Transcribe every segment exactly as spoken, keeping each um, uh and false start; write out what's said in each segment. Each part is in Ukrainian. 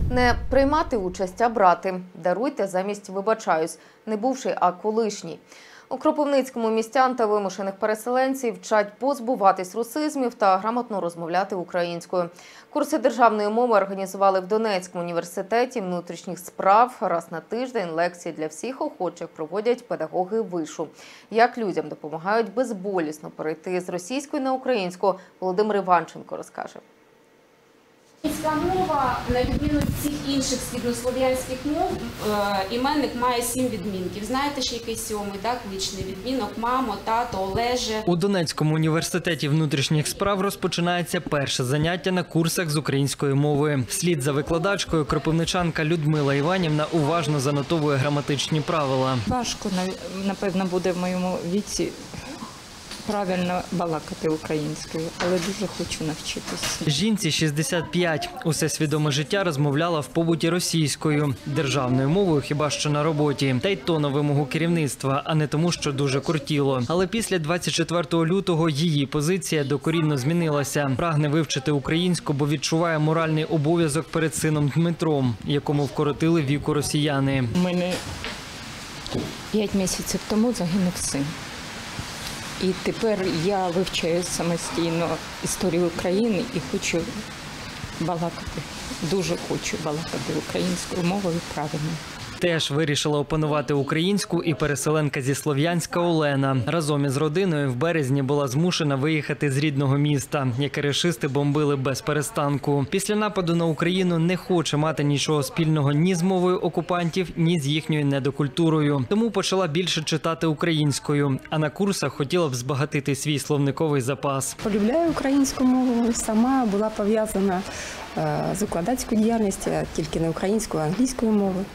Не приймати участь, а брати. Даруйте замість «вибачаюсь», не бувший, а колишній. У Кропивницькому містян та вимушених переселенців вчать позбуватись русизмів та грамотно розмовляти українською. Курси державної мови організували в Донецькому університеті внутрішніх справ. Раз на тиждень лекції для всіх охочих проводять педагоги вишу. Як людям допомагають безболісно перейти з російської на українську, Володимир Іванченко розкаже. Українська мова, на відміну від всіх інших східнослов'янських мов, іменник має сім відмінків. Знаєте, що який сьомий, так? Кличний відмінок: мамо, тато, Олеже. У Донецькому університеті внутрішніх справ розпочинається перше заняття на курсах з української мови. Вслід за викладачкою кропивничанка Людмила Іванівна уважно занотовує граматичні правила. Важко, напевно, буде в моєму віці правильно балакати українською, але дуже хочу навчитися. Жінці шістдесят п'ять. Усе свідоме життя розмовляла в побуті російською. Державною мовою хіба що на роботі. Та й то на вимогу керівництва, а не тому, що дуже кортіло. Але після двадцять четвертого лютого її позиція докорінно змінилася. Прагне вивчити українську, бо відчуває моральний обов'язок перед сином Дмитром, якому вкоротили віку росіяни. У мене п'ять місяців тому загинув син. І тепер я вивчаю самостійно історію України і хочу балакати, дуже хочу балакати українською мовою правильно. Теж вирішила опанувати українську і переселенка зі Слов'янська Олена. Разом із родиною в березні була змушена виїхати з рідного міста, яке рашисти бомбили без перестанку. Після нападу на Україну не хоче мати нічого спільного ні з мовою окупантів, ні з їхньою недокультурою. Тому почала більше читати українською, а на курсах хотіла б збагатити свій словниковий запас. Полюбляю українську мову, сама була пов'язана з викладацькою діяльністю, тільки не українською, а англійською мовою.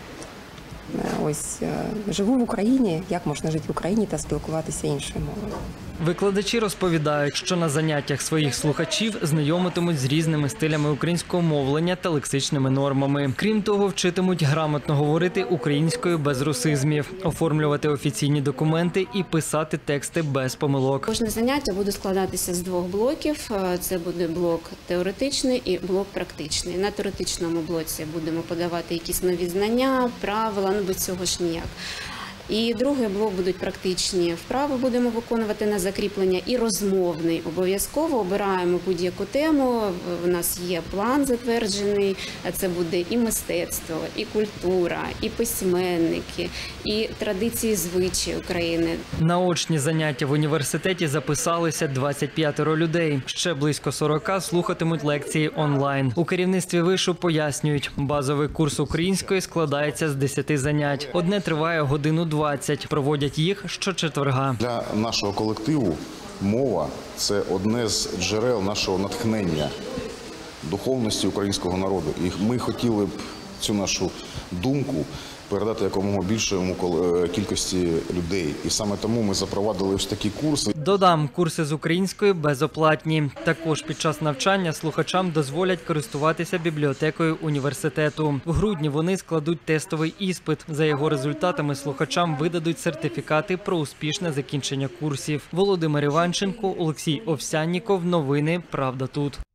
Ось живу в Україні, як можна жити в Україні та спілкуватися іншою мовою. Викладачі розповідають, що на заняттях своїх слухачів знайомитимуть з різними стилями українського мовлення та лексичними нормами. Крім того, вчитимуть грамотно говорити українською без русизмів, оформлювати офіційні документи і писати тексти без помилок. Кожне заняття буде складатися з двох блоків. Це буде блок теоретичний і блок практичний. На теоретичному блоці будемо подавати якісь нові знання, правила, ну без цього ж ніяк. І другий блок будуть практичні вправи, будемо виконувати на закріплення, і розмовний. Обов'язково обираємо будь-яку тему, у нас є план затверджений, це буде і мистецтво, і культура, і письменники, і традиції, звичаї України. На очні заняття в університеті записалися двадцять п'ятеро людей. Ще близько сорока слухатимуть лекції онлайн. У керівництві вишу пояснюють, базовий курс української складається з десяти занять. Одне триває годину двадцять. Проводять їх щочетверга. Для нашого колективу мова – це одне з джерел нашого натхнення, духовності українського народу. І ми хотіли б цю нашу думку передати якомога більшому кількості людей. І саме тому ми запровадили ось такі курси. Додам, курси з української безоплатні. Також під час навчання слухачам дозволять користуватися бібліотекою університету. В грудні вони складуть тестовий іспит. За його результатами слухачам видадуть сертифікати про успішне закінчення курсів. Володимир Іванченко, Олексій Овсянніков. Новини «Правда тут».